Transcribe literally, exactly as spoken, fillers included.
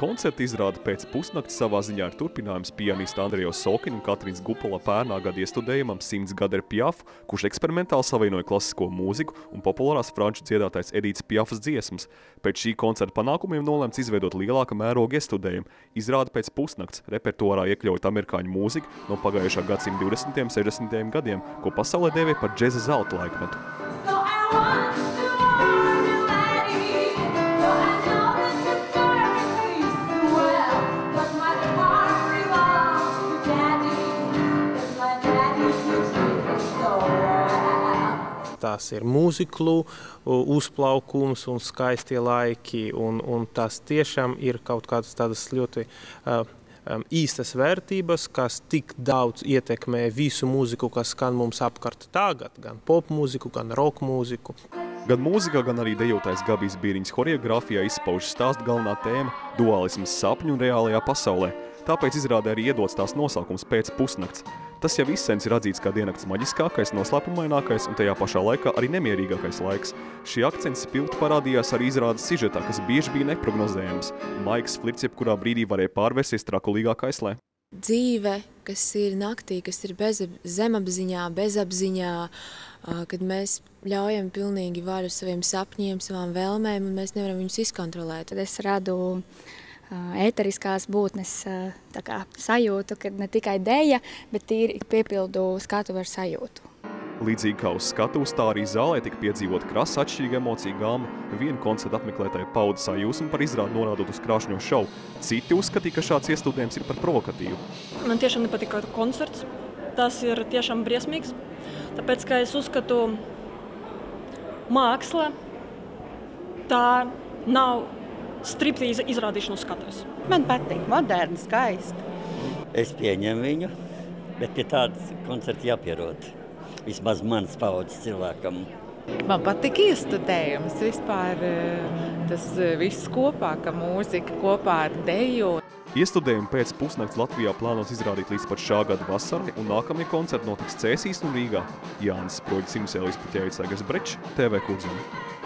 Koncerta izrāde pēc pusnakts savā ziņā ir turpinājums pianista Andreja Sokina un Katrīnas Gupala pērnā gada iestudējumam simts gadi ar Piafu, kurš eksperimentāli savienoja klasisko mūziku un populārās franču dziedātājs Edītas Piafas dziesmas. Pēc šī koncerta panākumiem nolēmts izveidot lielāka mēroga iestudējumu. Izrāde pēc pusnakts repertuārā iekļaujot amerikāņu mūziku no pagājušā gadsimta divdesmitajiem un sešdesmitajiem gadiem, ko pasaulē dēvē par džeza zelta laikmetu. Tās ir mūziklu uzplaukums un skaistie laiki, un, un tās tiešām ir kaut kādas tādas ļoti uh, um, īstas vērtības, kas tik daudz ietekmē visu mūziku, kas skan mums apkārt tagad, gan pop mūziku, gan rock mūziku. Gan mūzikā, gan arī dejotājs Gabijs Bīriņas horeogrāfijā izpauž stāsta galvenā tēma – dualisms sapņu un reālajā pasaulē. Tāpēc izrādē arī iedots tās nosaukums pēc pusnakts. Tas jau izsens ir atzīts kā diennakts maģiskākais, noslēpumainākais un tajā pašā laikā arī nemierīgākais laiks. Šī akcents spilgti parādījās arī izrādes sižetā, kas bieži bija neprognozējams. Maiks flirts jebkurā brīdī varēja pārvērsties trakulīgā kaislē. Dzīve, kas ir naktī, kas ir bez, zemapziņā, bezapziņā, kad mēs ļaujam pilnīgi varu saviem sapņiem, savām vēlmēm, un mēs nevaram viņus izkontrolēt. Tad es radu ēteriskās būtnes tā kā sajūtu, kad ne tikai deja, bet tīri piepildu skatuvi ar sajūtu. Līdzīgi kā uz skatuves, tā arī zālē tika piedzīvot krasa atšķirīga emocija gama. Vienu koncertu apmeklētāji pauda sajūsmu par izrādi norādot uz krāšņo šovu. Citi uzskatīja, ka šāds iestudējums ir par provokatīvu. Man tiešām nepatika koncerts. Tas ir tiešām briesmīgs, tāpēc, ka es uzskatu, māksla tā nav striptīza izrādīšanu skatuves. Man patīk, moderni, skaisti. Es pieņemu viņu, bet pie tādas koncerta jāpierod. Vismaz manas paudzes cilvēkam. Man patīk iestudējums vispār, tas viss kopā, ka mūzika kopā ar deju. Iestudējumu pēc pusnakts Latvijā plānots izrādīt līdz pat šā gada vasarai, un nākamie koncerti notiks Cēsīs un Rīgā. Jānis Sproģis, Simsēlis Puķēvics, Egers Brečs, T V Kurzem.